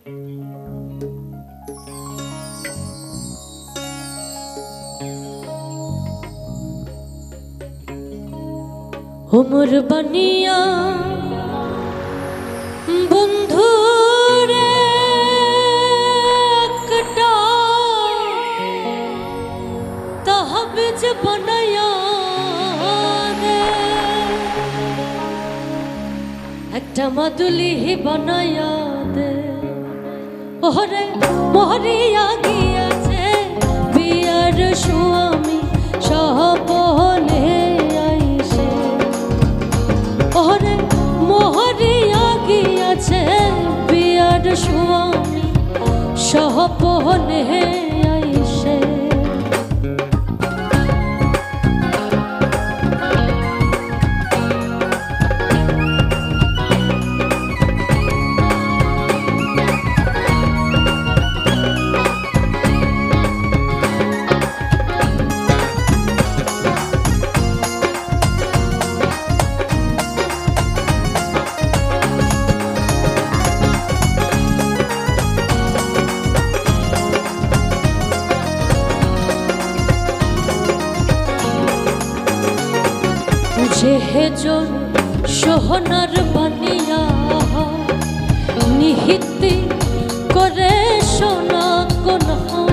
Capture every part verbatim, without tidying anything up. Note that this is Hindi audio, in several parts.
उमर बनिया बंधु रे कटा तहबीज बनाया दे एकटा मधुली ही बनाया दे ओहरे मोहरिया गिया छे बियार स्वामी सहपने ओहरे मोहरिया गिया छे बियार स्वामी सहपने आइसे जेहजन सोहनार बनिया निहित करे सोना कोन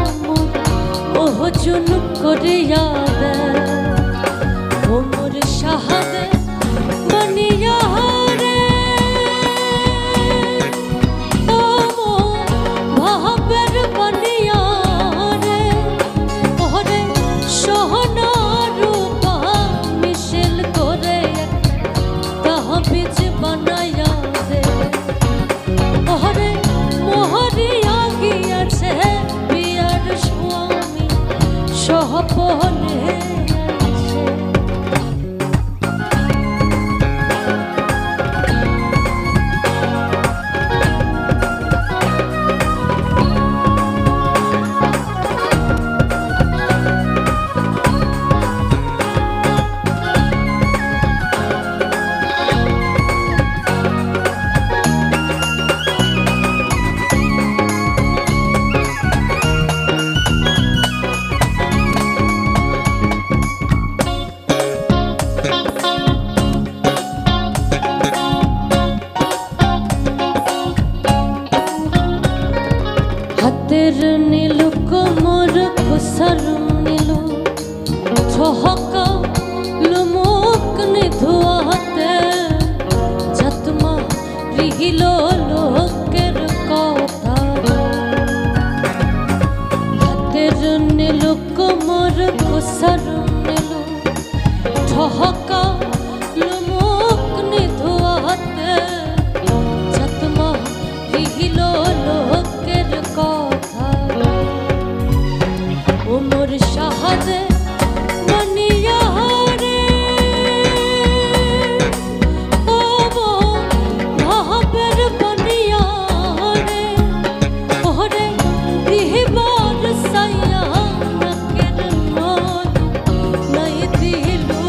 ओहजन करिया दे उमर शाहादे बनिया रे ओ भावेर बनिया रे ओहरे सोहना बीच बनाया दे ओहरे मोहरिया गिया छे बियार स्वामी सहपने हाथेर नीलू कोमर खुसर नीलू झहका लुमुक निधुआ हाथे जतमा रिहिलो लोकेर कथा हाथेर नीलू कोमर खुसर नीलू झहका लुमुक निधुआ हाथे जतमा रिहिलो लोकेर कथा उमर शाहादे बनिया रे ओ भावेर बनिया रे ओहरे दिहबार साया नकेर मोल नहीं दिलू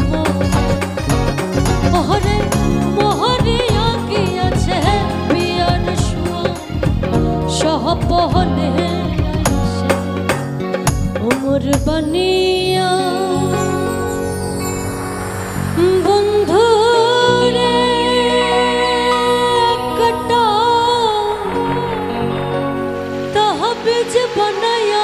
ओहरे मोहरिया गिया छे बियार स्वामी सहपने उमर बनिया बंधु रे कटा तहबीज बनाया